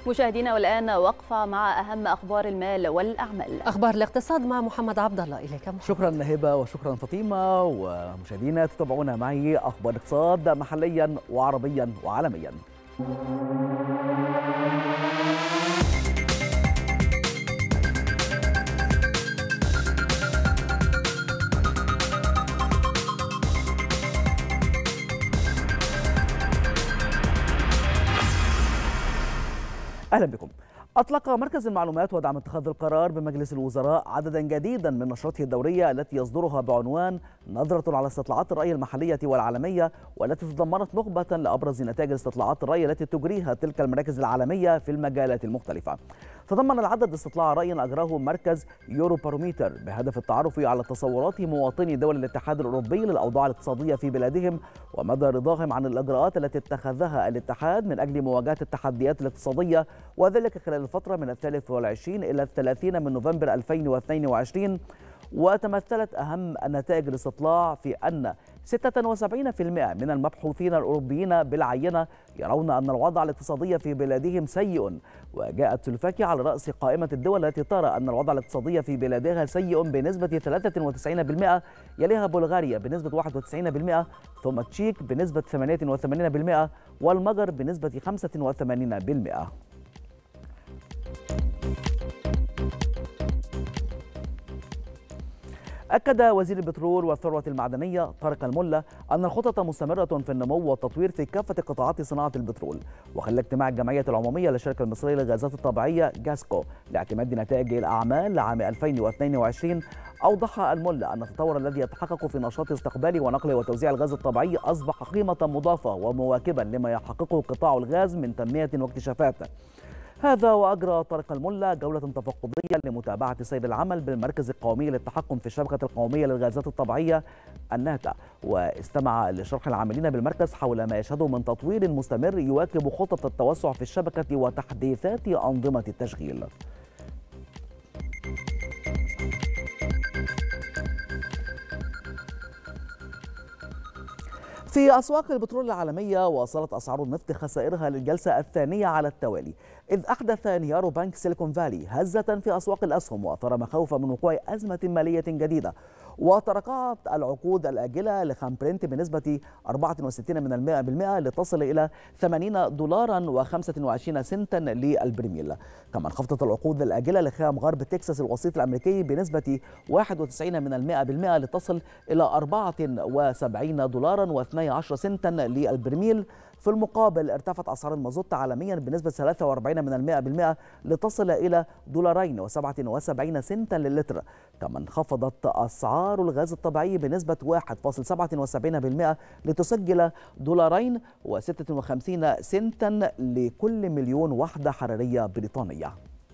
مشاهدينا والآن وقفة مع أهم أخبار المال والأعمال. أخبار الاقتصاد مع محمد عبد الله. إليك محمد. شكرا هبة وشكرا فاطمة. ومشاهدينا تتابعونا معي أخبار الاقتصاد محليا وعربيا وعالميا. أهلا بكم. أطلق مركز المعلومات ودعم اتخاذ القرار بمجلس الوزراء عددا جديدا من نشرته الدورية التي يصدرها بعنوان نظرة على استطلاعات الرأي المحلية والعالمية، والتي تضمنت نخبة لأبرز نتائج استطلاعات الرأي التي تجريها تلك المراكز العالمية في المجالات المختلفة. تضمن العدد استطلاع رأي أجراه مركز يوروباروميتر بهدف التعرف على تصورات مواطني دول الاتحاد الأوروبي للأوضاع الاقتصادية في بلادهم ومدى رضاهم عن الإجراءات التي اتخذها الاتحاد من أجل مواجهة التحديات الاقتصادية، وذلك خلال الفترة من 23 إلى 30 من نوفمبر 2022. وتمثلت أهم نتائج الاستطلاع في أن 76% من المبحوثين الأوروبيين بالعينة يرون أن الوضع الاقتصادي في بلادهم سيء، وجاءت سلوفاكيا على رأس قائمة الدول التي ترى أن الوضع الاقتصادي في بلادها سيء بنسبة 93%، يليها بلغاريا بنسبة 91%، ثم التشيك بنسبة 88%، والمجر بنسبة 85%. أكد وزير البترول والثروة المعدنية طارق الملا أن الخطط مستمرة في النمو والتطوير في كافة قطاعات صناعة البترول. وخلال اجتماع الجمعية العمومية للشركة المصرية للغازات الطبيعية جاسكو لاعتماد نتائج الأعمال لعام 2022، أوضح الملا أن التطور الذي يتحقق في نشاط استقبال ونقل وتوزيع الغاز الطبيعي أصبح قيمة مضافة ومواكبا لما يحققه قطاع الغاز من تنمية واكتشافات. هذا وأجرى طارق الملا جولة تفقدية لمتابعة سير العمل بالمركز القومي للتحكم في الشبكة القومية للغازات الطبيعية الناتا، واستمع لشرح العاملين بالمركز حول ما يشهده من تطوير مستمر يواكب خطط التوسع في الشبكة وتحديثات أنظمة التشغيل. في أسواق البترول العالمية واصلت أسعار النفط خسائرها للجلسة الثانية على التوالي، إذ أحدث انهيار بنك سيليكون فالي هزة في أسواق الأسهم وأثار مخاوف من وقوع أزمة مالية جديدة. وتراجعت العقود الآجلة لخام برنت بنسبة 64% لتصل إلى $80.25 للبرميل. كما انخفضت العقود الآجلة لخام غرب تكساس الوسيط الأمريكي بنسبة 91% لتصل إلى $74.12 للبرميل. في المقابل ارتفعت أسعار المازوت عالميا بنسبة 43% لتصل إلى $2.77 للتر. كما انخفضت أسعار الغاز الطبيعي بنسبة 1.77% لتسجل $2.56 لكل مليون وحدة حرارية بريطانية.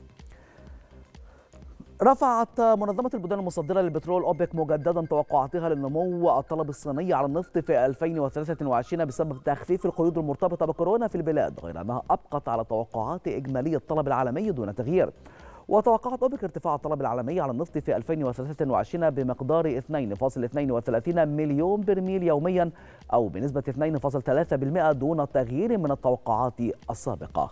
رفعت منظمة البلدان المصدرة للبترول أوبك مجددا توقعاتها للنمو الطلب الصيني على النفط في 2023 بسبب تخفيف القيود المرتبطة بكورونا في البلاد، غير أنها أبقت على توقعات إجمالي الطلب العالمي دون تغيير. وتوقعت أوبك ارتفاع الطلب العالمي على النفط في 2023 بمقدار 2.32 مليون برميل يوميا، أو بنسبة 2.3% دون تغيير من التوقعات السابقة.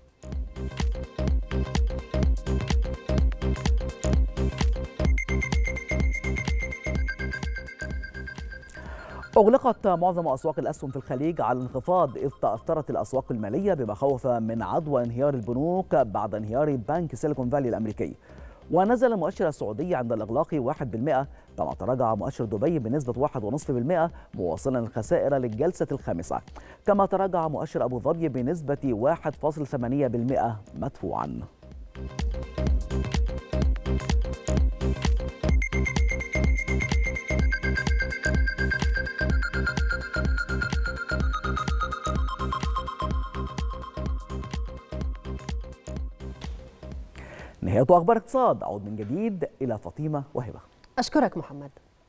أغلقت معظم أسواق الأسهم في الخليج على الانخفاض، إذ تأثرت الأسواق المالية بمخاوف من عدوى انهيار البنوك بعد انهيار بنك سيليكون فالي الأمريكي. ونزل المؤشر السعودي عند الإغلاق 1%، كما تراجع مؤشر دبي بنسبة 1.5% مواصلا الخسائر للجلسة الخامسة. كما تراجع مؤشر أبو ظبي بنسبة 1.8% مدفوعا. نهاية أخبار اقتصاد. أعود من جديد إلى فاطمة وهبة. أشكرك محمد.